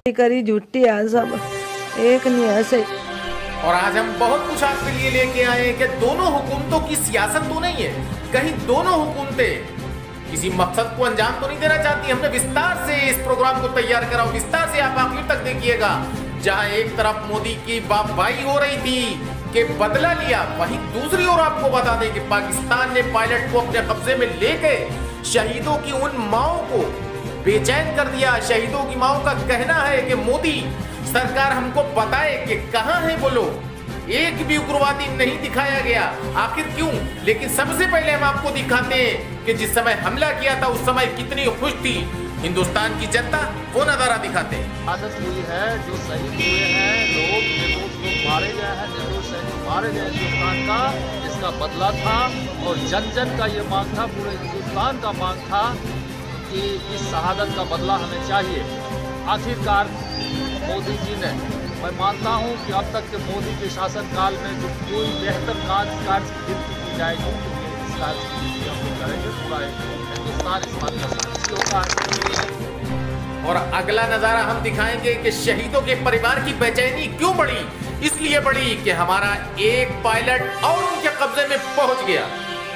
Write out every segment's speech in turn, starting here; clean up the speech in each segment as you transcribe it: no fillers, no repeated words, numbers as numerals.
करी झूठी है सब, एक नहीं है सही। और आज हम बहुत कुछ आपके लिए लेके आए कि दोनों हुकूमतों की सियासत तो नहीं है, कहीं दोनों हुकूमतें किसी मकसद को अंजाम तो नहीं देना चाहती। हमने विस्तार से इस प्रोग्राम को तैयार करा, विस्तार से आप आखिर तक देखिएगा। जहां एक तरफ मोदी की वाहवाही हो रही थी कि बदला लिया, वहीं दूसरी ओर आपको बता दें कि पाकिस्तान ने पायलट को अपने कब्जे में लेके शहीदों की उन माओं को बेचैन कर दिया। शहीदों की माओं का कहना है कि मोदी सरकार हमको बताए कि कहां है वो लोग। एक भी उग्रवादी नहीं दिखाया गया, आखिर क्यों? लेकिन सबसे पहले हम आपको दिखाते हैं कि जिस समय हमला किया था उस समय कितनी खुश थी हिंदुस्तान की जनता, वो नजारा दिखाते हैं। आदत हुई है, जो शहीद हुए हैं लोग, निर्दोष लोग मारे गए हैं, निर्दोष सैनिक मारे गए हिंदुस्तान का, इसका बदला था। और जन जन का ये मांग था, पूरे हिंदुस्तान का मांग था कि इस शहादत का बदला हमें चाहिए। आखिरकार मोदी जी ने, मैं मानता हूं कि अब तक के मोदी के शासनकाल में जो कोई बेहतर कार्य की गिनती की जाएगी इस कार्य की हम लोग करेंगे। पूरा हिंदुस्तान इस बात का साक्षी होता है। और अगला नजारा हम दिखाएंगे कि शहीदों के परिवार की बेचैनी क्यों बढ़ी। इसलिए बढ़ी कि हमारा एक पायलट और उनके कब्जे में पहुंच गया।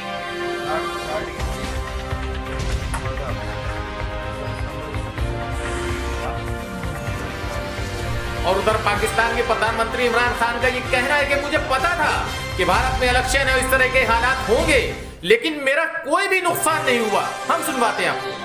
और उधर पाकिस्तान के प्रधानमंत्री इमरान खान का ये कहना है कि मुझे पता था कि भारत में इलेक्शन है, इस तरह के हालात होंगे, लेकिन मेरा कोई भी नुकसान नहीं हुआ। हम सुनवाते हैं आपको।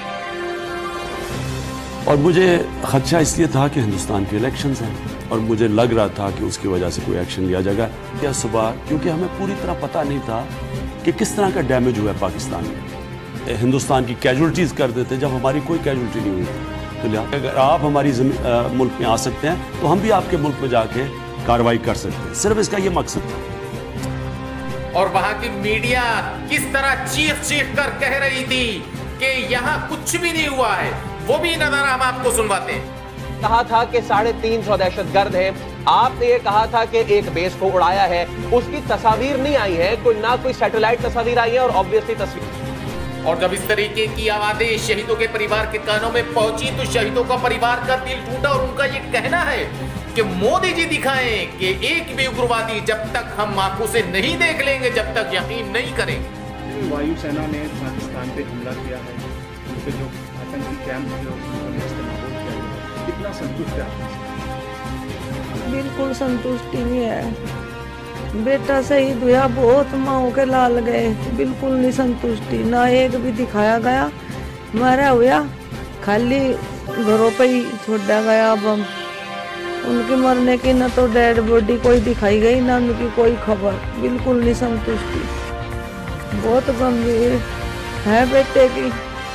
और मुझे खदशा इसलिए था कि हिंदुस्तान के इलेक्शंस हैं और मुझे लग रहा था कि उसकी वजह से कोई एक्शन लिया जाएगा या सुबह, क्योंकि हमें पूरी तरह पता नहीं था कि किस तरह का डैमेज हुआ है पाकिस्तान में। हिंदुस्तान की कैजुअलिटीज़ कर देते जब हमारी कोई कैजुअलिटी नहीं हुई। तो अगर आप हमारी मुल्क में आ सकते हैं तो हम भी आपके मुल्क में जाके कार्रवाई कर सकते हैं। सिर्फ इसका ये मकसद था। और वहां की मीडिया किस तरह चीख चीख कर कह रही थी कि यहाँ कुछ भी नहीं हुआ है, वो भी नजारा हम आपको सुनवाते हैं। कहा था कि 350 दहशतगर्द हैं, आपने ये कहा था कि एक बेस को उड़ाया है, उसकी तस्वीर नहीं आई है, कोई सैटेलाइट तस्वीर आई है और ऑब्वियसली तस्वीर। और जब इस तरीके की आवाजें शहीदों के परिवार के कानों में पहुंची तो शहीदों का परिवार का दिल टूटा। और उनका ये कहना है कि मोदी जी दिखाएं कि एक भी उग्रवादी जब तक हम आंखों से नहीं देख लेंगे, जब तक यकीन नहीं करेंगे। वायुसेना ने पाकिस्तान पे हमला किया है, उनके जो आतंकी कैंप थे उन्होंने इस्तेमाल किया है, कितना संतुष्ट है आप? बिल्कुल संतुष्टि नहीं है। बेटा शहीद हुआ, बहुत माओ के लाल गए, बिल्कुल नहीं संतुष्टि, ना एक भी दिखाया गया। मारा हुआ खाली घरों पे ही छोड़ा गया बम। उनके मरने की न तो डेड बॉडी कोई दिखाई गई, ना उनकी कोई खबर, बिल्कुल नहीं संतुष्टि। बहुत गंभीर है बेटे की।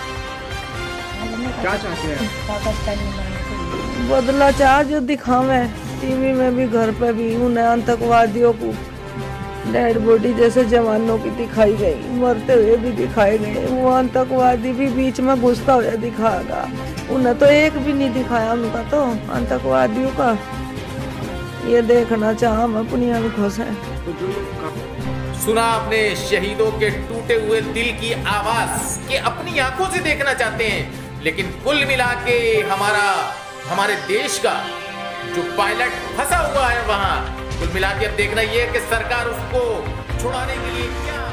क्या चाहते हैं? बदला चाह जो दिखावे टीवी में भी, घर पे भी, उन्हें आतंकवादियों को डेड बॉडी जैसे जवानों की दिखाई गई, मरते हुए भी दिखाए गए। वो आतंकवादी भी बीच में घुसता हुआ दिखाएगा, उन्हें तो एक भी नहीं दिखाया उनका, तो आतंकवादियों का ये देखना चाह हम अपनी आंखों से। सुना आपने शहीदों के टूटे हुए दिल की आवाज कि अपनी आंखों से देखना चाहते हैं। लेकिन कुल मिला के हमारे देश का जो पायलट फंसा हुआ है वहां, कुल मिला के अब देखना यह है कि सरकार उसको छुड़ाने के लिए क्या